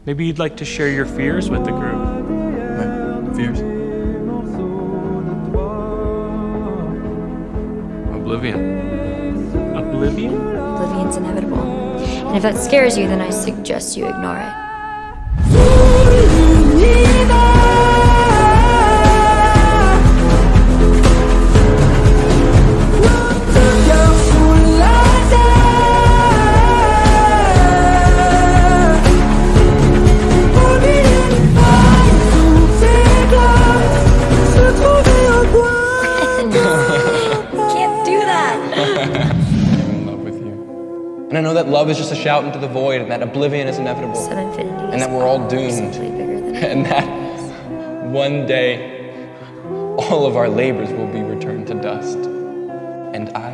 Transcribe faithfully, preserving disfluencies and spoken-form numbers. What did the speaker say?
Maybe you'd like to share your fears with the group. My fears? Oblivion. Oblivion? Oblivion's inevitable. And if that scares you, then I suggest you ignore it. And I know that love is just a shout into the void, and that oblivion is inevitable. Some infinities. And that we're all doomed. Simply bigger than And that one day, all of our labors will be returned to dust. And I